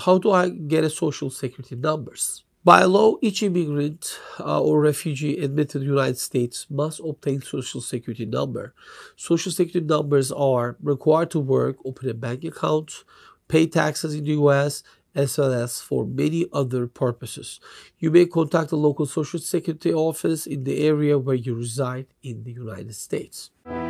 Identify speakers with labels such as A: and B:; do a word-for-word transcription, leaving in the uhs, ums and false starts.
A: how do I get a social security numbers? By law, each immigrant uh, or refugee admitted to the United States must obtain social security number. Social security numbers are required to work, open a bank account, pay taxes in the U S, as well as for many other purposes. You may contact the local social security office in the area where you reside in the United States.